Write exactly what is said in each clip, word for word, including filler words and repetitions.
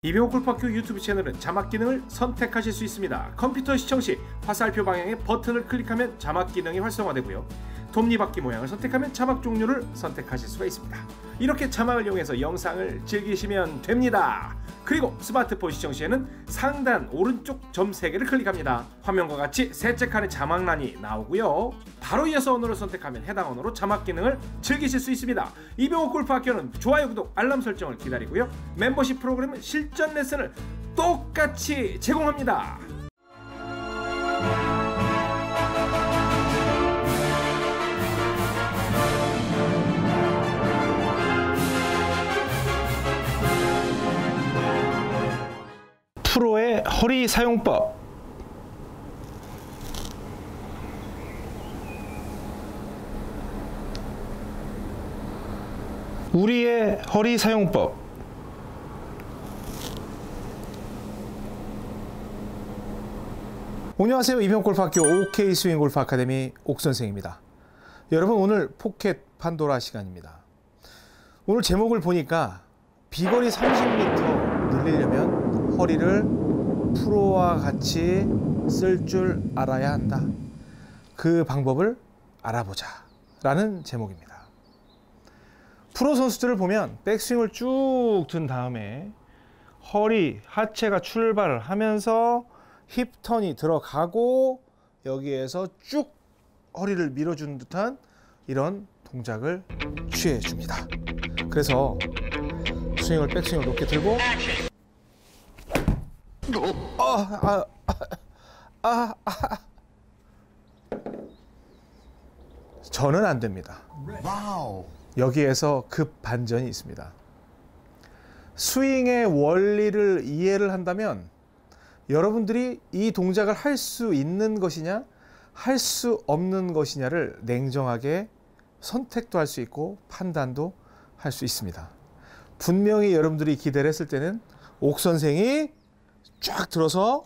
이병옥 골프학교 유튜브 채널은 자막 기능을 선택하실 수 있습니다. 컴퓨터 시청 시 화살표 방향의 버튼을 클릭하면 자막 기능이 활성화되고요. 톱니바퀴 모양을 선택하면 자막 종류를 선택하실 수가 있습니다. 이렇게 자막을 이용해서 영상을 즐기시면 됩니다. 그리고 스마트폰 시청 시에는 상단 오른쪽 점 세 개를 클릭합니다. 화면과 같이 셋째 칸의 자막란이 나오고요. 바로 이어서 언어를 선택하면 해당 언어로 자막 기능을 즐기실 수 있습니다. 이병옥 골프학교는 좋아요, 구독, 알람 설정을 기다리고요. 멤버십 프로그램은 실전 레슨을 똑같이 제공합니다. 프로의 허리 사용법. 우리의 허리 사용법. 안녕하세요. 이병옥 골프학교 오케이 스윙 골프 아카데미 옥선생입니다. 여러분, 오늘 포켓 판도라 시간입니다. 오늘 제목을 보니까 비거리 삼십 미터 늘리려면 허리를 프로와 같이 쓸 줄 알아야 한다. 그 방법을 알아보자 라는 제목입니다. 프로 선수들을 보면 백스윙을 쭉 든 다음에 허리, 하체가 출발을 하면서 힙턴이 들어가고 여기에서 쭉 허리를 밀어주는 듯한 이런 동작을 취해 줍니다. 그래서 스윙을 백스윙을 높게 들고 아, 아, 아, 아, 아. 저는 안 됩니다. 여기에서 급 반전이 있습니다. 스윙의 원리를 이해를 한다면 여러분들이 이 동작을 할 수 있는 것이냐 할 수 없는 것이냐를 냉정하게 선택도 할 수 있고 판단도 할 수 있습니다. 분명히 여러분들이 기대를 했을 때는 옥 선생이 쫙 들어서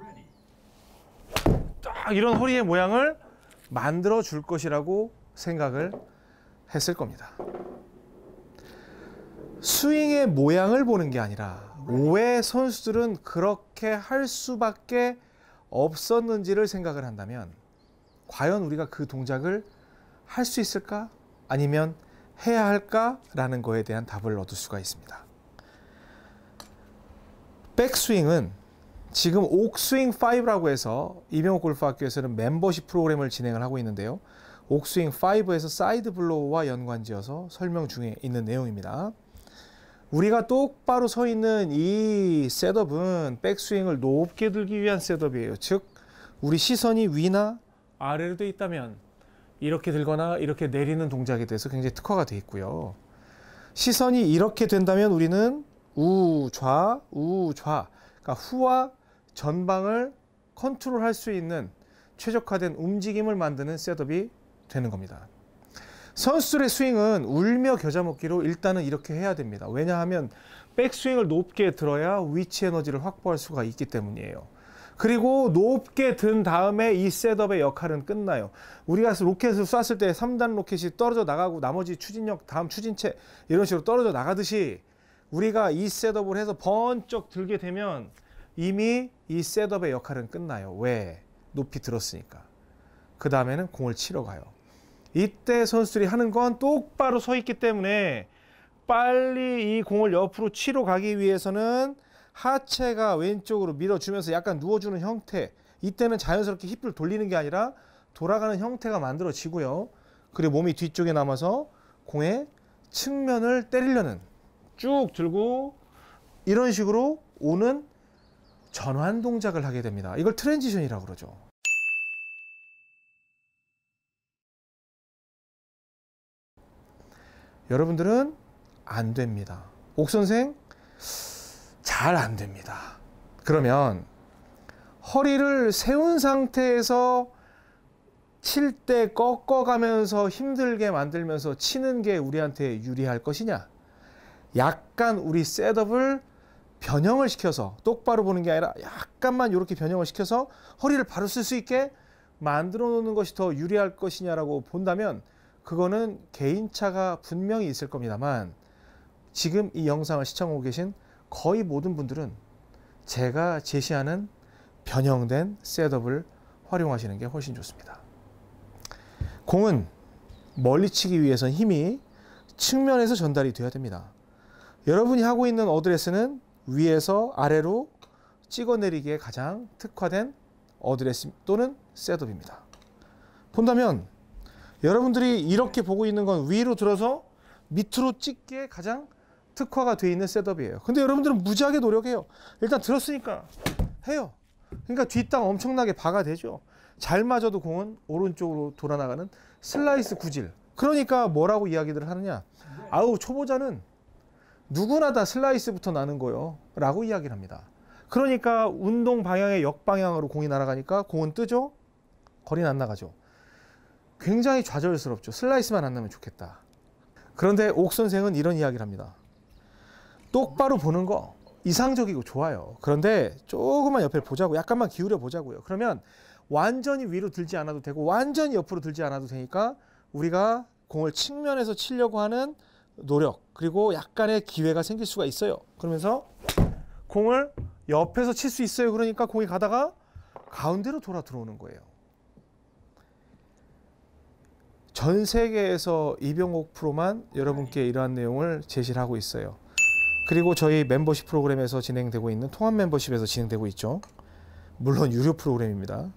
딱 이런 허리의 모양을 만들어 줄 것이라고 생각을 했을 겁니다. 스윙의 모양을 보는 게 아니라 왜 선수들은 그렇게 할 수밖에 없었는지를 생각을 한다면 과연 우리가 그 동작을 할 수 있을까? 아니면 해야 할까라는 거에 대한 답을 얻을 수가 있습니다. 백스윙은 지금 옥스윙 오라고 해서 이병옥 골프학교에서는 멤버십 프로그램을 진행을 하고 있는데요. 옥스윙 오에서 사이드 블로우와 연관지어서 설명 중에 있는 내용입니다. 우리가 똑바로 서 있는 이 셋업은 백스윙을 높게 들기 위한 셋업이에요. 즉 우리 시선이 위나 아래로 되어 있다면 이렇게 들거나 이렇게 내리는 동작에 대해서 굉장히 특화가 되어 있고요. 시선이 이렇게 된다면 우리는 우좌, 우좌, 그러니까 후와 전방을 컨트롤할 수 있는 최적화된 움직임을 만드는 셋업이 되는 겁니다. 선수들의 스윙은 울며 겨자 먹기로 일단은 이렇게 해야 됩니다. 왜냐하면 백스윙을 높게 들어야 위치 에너지를 확보할 수가 있기 때문이에요. 그리고 높게 든 다음에 이 셋업의 역할은 끝나요. 우리가 로켓을 쐈을 때 삼 단 로켓이 떨어져 나가고 나머지 추진력, 다음 추진체 이런 식으로 떨어져 나가듯이 우리가 이 셋업을 해서 번쩍 들게 되면 이미 이 셋업의 역할은 끝나요. 왜? 높이 들었으니까. 그 다음에는 공을 치러 가요. 이때 선수들이 하는 건 똑바로 서 있기 때문에 빨리 이 공을 옆으로 치러 가기 위해서는 하체가 왼쪽으로 밀어주면서 약간 누워주는 형태, 이때는 자연스럽게 힙을 돌리는 게 아니라 돌아가는 형태가 만들어지고요. 그리고 몸이 뒤쪽에 남아서 공의 측면을 때리려는, 쭉 들고 이런 식으로 오는 전환 동작을 하게 됩니다. 이걸 트랜지션이라고 그러죠. 여러분들은 안 됩니다. 옥 선생 잘 안 됩니다. 그러면 허리를 세운 상태에서 칠 때 꺾어가면서 힘들게 만들면서 치는 게 우리한테 유리할 것이냐? 약간 우리 셋업을 변형을 시켜서 똑바로 보는 게 아니라 약간만 이렇게 변형을 시켜서 허리를 바로 쓸 수 있게 만들어 놓는 것이 더 유리할 것이냐라고 본다면 그거는 개인차가 분명히 있을 겁니다만 지금 이 영상을 시청하고 계신 거의 모든 분들은 제가 제시하는 변형된 셋업을 활용하시는 게 훨씬 좋습니다. 공은 멀리 치기 위해선 힘이 측면에서 전달이 되어야 됩니다. 여러분이 하고 있는 어드레스는 위에서 아래로 찍어내리기에 가장 특화된 어드레스 또는 셋업입니다. 본다면 여러분들이 이렇게 보고 있는 건 위로 들어서 밑으로 찍기에 가장 특화가 되어 있는 셋업이에요. 근데 여러분들은 무지하게 노력해요. 일단 들었으니까 해요. 그러니까 뒷땅 엄청나게 박아 되죠. 잘 맞아도 공은 오른쪽으로 돌아나가는 슬라이스 구질. 그러니까 뭐라고 이야기들을 하느냐. 아우 초보자는 누구나 다 슬라이스부터 나는 거요 라고 이야기를 합니다. 그러니까 운동 방향의 역방향으로 공이 날아가니까 공은 뜨죠. 거리는 안 나가죠. 굉장히 좌절스럽죠. 슬라이스만 안 나면 좋겠다. 그런데 옥 선생은 이런 이야기를 합니다. 똑바로 보는 거 이상적이고 좋아요. 그런데 조금만 옆에 보자고, 약간만 기울여 보자고요. 그러면 완전히 위로 들지 않아도 되고 완전히 옆으로 들지 않아도 되니까 우리가 공을 측면에서 치려고 하는 노력, 그리고 약간의 기회가 생길 수가 있어요. 그러면서 공을 옆에서 칠 수 있어요. 그러니까 공이 가다가 가운데로 돌아 들어오는 거예요. 전 세계에서 이병옥 프로만 여러분께 이러한 내용을 제시를 하고 있어요. 그리고 저희 멤버십 프로그램에서 진행되고 있는 통합 멤버십에서 진행되고 있죠. 물론 유료 프로그램입니다.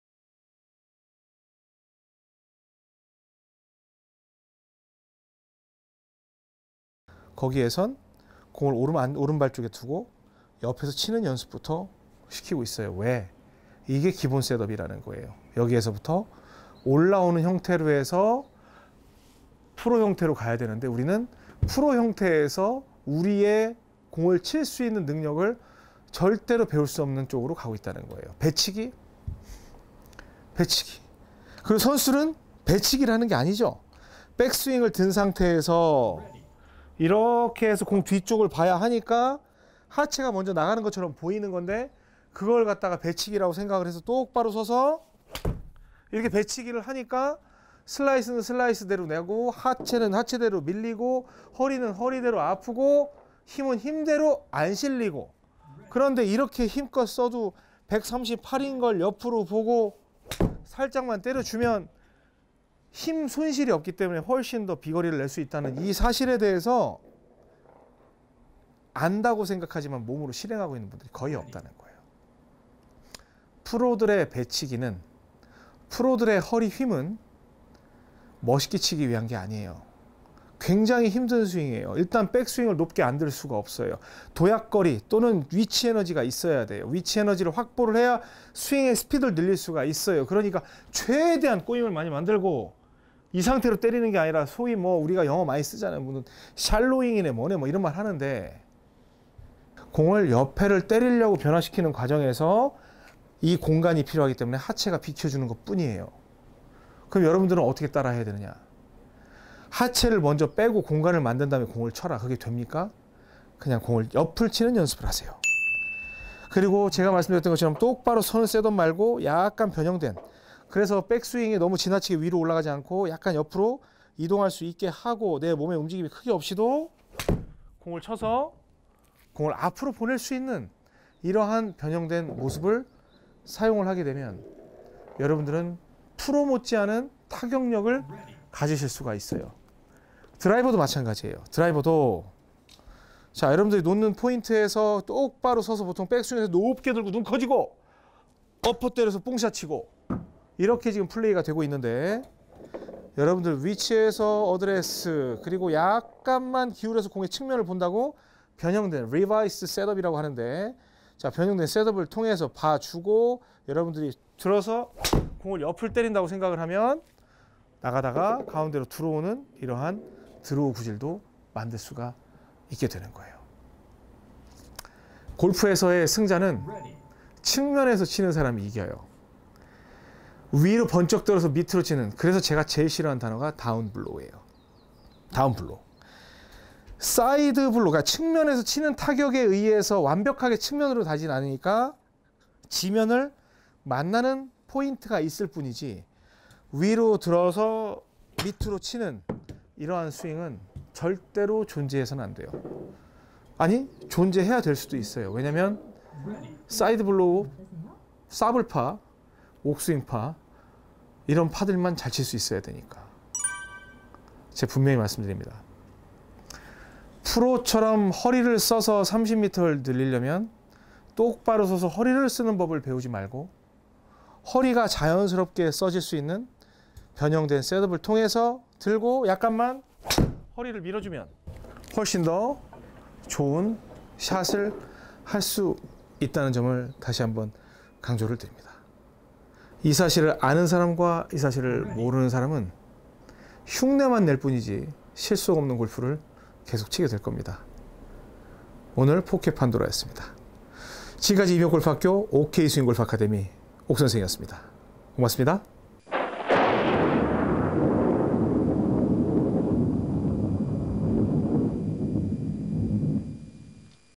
거기에선 공을 오른, 오른발 쪽에 두고 옆에서 치는 연습부터 시키고 있어요. 왜? 이게 기본 셋업이라는 거예요. 여기에서부터 올라오는 형태로 해서 프로 형태로 가야 되는데 우리는 프로 형태에서 우리의 공을 칠 수 있는 능력을 절대로 배울 수 없는 쪽으로 가고 있다는 거예요. 배치기? 배치기. 그리고 선수는 배치기를 하는 게 아니죠. 백스윙을 든 상태에서 이렇게 해서 공 뒤쪽을 봐야 하니까 하체가 먼저 나가는 것처럼 보이는 건데 그걸 갖다가 배치기라고 생각을 해서 똑바로 서서 이렇게 배치기를 하니까 슬라이스는 슬라이스대로 내고 하체는 하체대로 밀리고 허리는 허리대로 아프고 힘은 힘대로 안 실리고, 그런데 이렇게 힘껏 써도 백삼십팔인 걸 옆으로 보고 살짝만 때려주면 힘 손실이 없기 때문에 훨씬 더 비거리를 낼 수 있다는 이 사실에 대해서 안다고 생각하지만 몸으로 실행하고 있는 분들이 거의 없다는 거예요. 프로들의 배치기는, 프로들의 허리 힘은 멋있게 치기 위한 게 아니에요. 굉장히 힘든 스윙이에요. 일단 백스윙을 높게 안 들 수가 없어요. 도약거리 또는 위치 에너지가 있어야 돼요. 위치 에너지를 확보를 해야 스윙의 스피드를 늘릴 수가 있어요. 그러니까 최대한 꼬임을 많이 만들고 이 상태로 때리는 게 아니라 소위 뭐 우리가 영어 많이 쓰잖아요. 무슨 샬로잉이네 뭐네 뭐 이런 말 하는데 공을 옆에를 때리려고 변화시키는 과정에서 이 공간이 필요하기 때문에 하체가 비켜주는 것 뿐이에요. 그럼 여러분들은 어떻게 따라 해야 되느냐? 하체를 먼저 빼고 공간을 만든 다음에 공을 쳐라. 그게 됩니까? 그냥 공을 옆을 치는 연습을 하세요. 그리고 제가 말씀드렸던 것처럼 똑바로 선을 셋업 말고 약간 변형된, 그래서 백스윙이 너무 지나치게 위로 올라가지 않고 약간 옆으로 이동할 수 있게 하고 내 몸의 움직임이 크게 없이도 공을 쳐서 공을 앞으로 보낼 수 있는 이러한 변형된 모습을 사용을 하게 되면 여러분들은 프로 못지않은 타격력을 가지실 수가 있어요. 드라이버도 마찬가지예요. 드라이버도 자 여러분들이 놓는 포인트에서 똑바로 서서 보통 백스윙에서 높게 들고 눈 커지고 어퍼 때려서 뽕샷 치고 이렇게 지금 플레이가 되고 있는데 여러분들 위치에서 어드레스 그리고 약간만 기울여서 공의 측면을 본다고 변형된 리바이스 셋업이라고 하는데, 자 변형된 셋업을 통해서 봐주고 여러분들이 들어서 공을 옆을 때린다고 생각을 하면 나가다가 가운데로 들어오는 이러한 드로우 구질도 만들 수가 있게 되는 거예요. 골프에서의 승자는 측면에서 치는 사람이 이겨요. 위로 번쩍 들어서 밑으로 치는, 그래서 제가 제일 싫어하는 단어가 다운 블로우예요. 다운 블로우. 사이드 블로우가 측면에서 치는 타격에 의해서 완벽하게 측면으로 가진 않으니까 지면을 만나는 포인트가 있을 뿐이지 위로 들어서 밑으로 치는 이러한 스윙은 절대로 존재해서는 안 돼요. 아니 존재해야 될 수도 있어요. 왜냐하면 사이드 블로우, 사블파, 옥스윙파 이런 파들만 잘 칠 수 있어야 되니까. 제가 분명히 말씀드립니다. 프로처럼 허리를 써서 삼십 미터를 늘리려면 똑바로 서서 허리를 쓰는 법을 배우지 말고 허리가 자연스럽게 써질 수 있는 변형된 셋업을 통해서 들고 약간만 허리를 밀어주면 훨씬 더 좋은 샷을 할 수 있다는 점을 다시 한번 강조를 드립니다. 이 사실을 아는 사람과 이 사실을 모르는 사람은 흉내만 낼 뿐이지 실속 없는 골프를 계속 치게 될 겁니다. 오늘 포켓 판도라였습니다. 지금까지 이병골프학교 오케이 스윙골프 아카데미 옥선생이었습니다. 고맙습니다.